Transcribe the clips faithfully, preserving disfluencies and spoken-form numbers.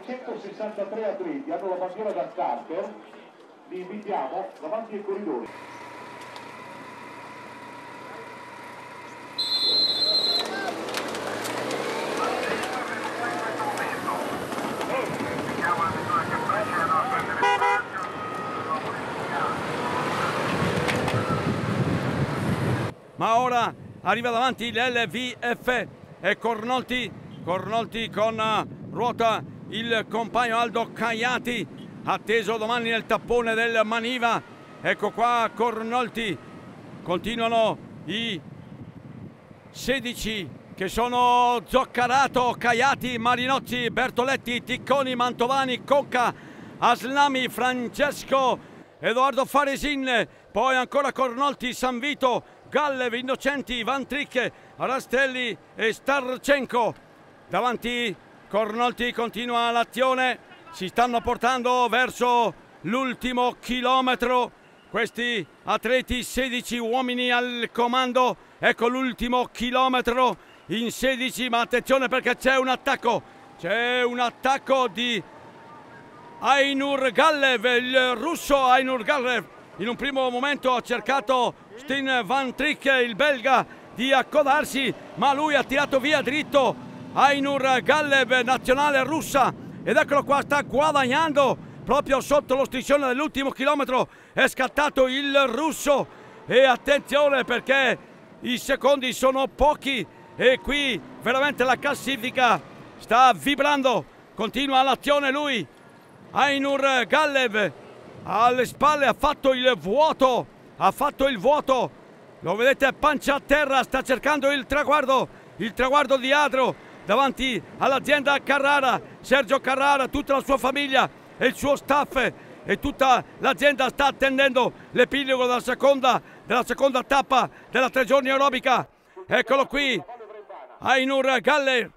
centosessantatré atleti hanno la bandiera da starter, li invitiamo davanti ai corridori. Ma ora arriva davanti l'L V F e Cornolti, Cornolti con ruota il compagno Aldo Caiati, atteso domani nel tappone del Maniva. Ecco qua Cornolti, continuano i sedici che sono Zoccarato, Caiati, Marinozzi, Bertoletti, Ticconi, Mantovani, Cocca, Aslami, Francesco, Edoardo Faresin, poi ancora Cornolti, Sanvito, Gallev, Innocenti, Van Trick, Rastelli e Starcenco. Davanti Cornolti continua l'azione, si stanno portando verso l'ultimo chilometro questi atleti, sedici uomini al comando. Ecco l'ultimo chilometro in sedici, ma attenzione perché c'è un attacco, c'è un attacco di Ainur Gallev, il russo Ainur Gallev. In un primo momento ha cercato Stin Van Trick, il belga, di accodarsi, ma lui ha tirato via dritto Ainur Gallev, nazionale russa, ed eccolo qua, sta guadagnando proprio sotto lo striscione dell'ultimo chilometro. È scattato il russo e attenzione perché i secondi sono pochi e qui veramente la classifica sta vibrando. Continua l'azione lui, Ainur Gallev, alle spalle ha fatto il vuoto, ha fatto il vuoto, lo vedete, pancia a terra, sta cercando il traguardo, il traguardo di Adro davanti all'azienda Carrara. Sergio Carrara, tutta la sua famiglia e il suo staff e tutta l'azienda sta attendendo l'epilogo della seconda, della seconda tappa della tre giorni aerobica. Eccolo qui, Ainur Gallev,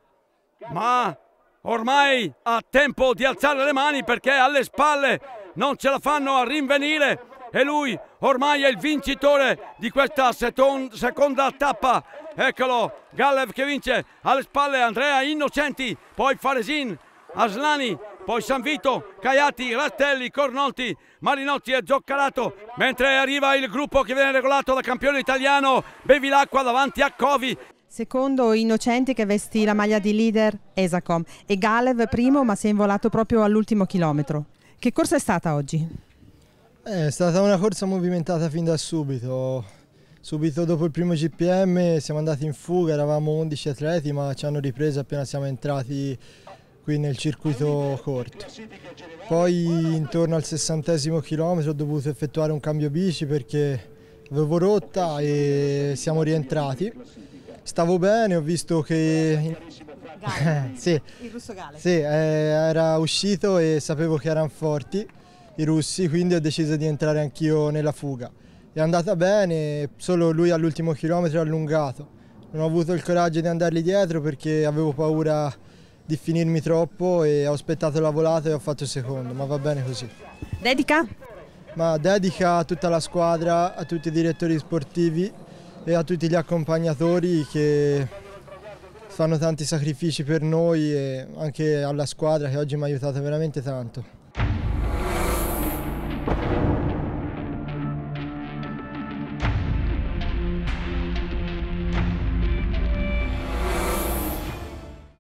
ma ormai ha tempo di alzare le mani perché alle spalle non ce la fanno a rinvenire e lui ormai è il vincitore di questa seconda tappa. Eccolo, Gallev che vince, alle spalle Andrea Innocenti, poi Faresin, Aslani, poi Sanvito, Caiati, Rastelli, Cornolti, Marinozzi e Zoccarato, mentre arriva il gruppo che viene regolato da campione italiano Bevilacqua davanti a Covi. Secondo Innocenti che vestì la maglia di leader Esacom e Gallev primo, ma si è involato proprio all'ultimo chilometro. Che corsa è stata oggi? È stata una corsa movimentata fin da subito. Subito dopo il primo G P M siamo andati in fuga, eravamo undici atleti, ma ci hanno ripreso appena siamo entrati qui nel circuito corto. Poi intorno al sessantesimo chilometro ho dovuto effettuare un cambio bici perché avevo rotta e siamo rientrati. Stavo bene, ho visto che sì, il russo Gallev. Sì, eh, era uscito e sapevo che erano forti i russi, quindi ho deciso di entrare anch'io nella fuga. È andata bene, solo lui all'ultimo chilometro è allungato. Non ho avuto il coraggio di andargli dietro perché avevo paura di finirmi troppo e ho aspettato la volata e ho fatto secondo, ma va bene così. Dedica? Ma dedica a tutta la squadra, a tutti i direttori sportivi e a tutti gli accompagnatori che fanno tanti sacrifici per noi e anche alla squadra che oggi mi ha aiutato veramente tanto.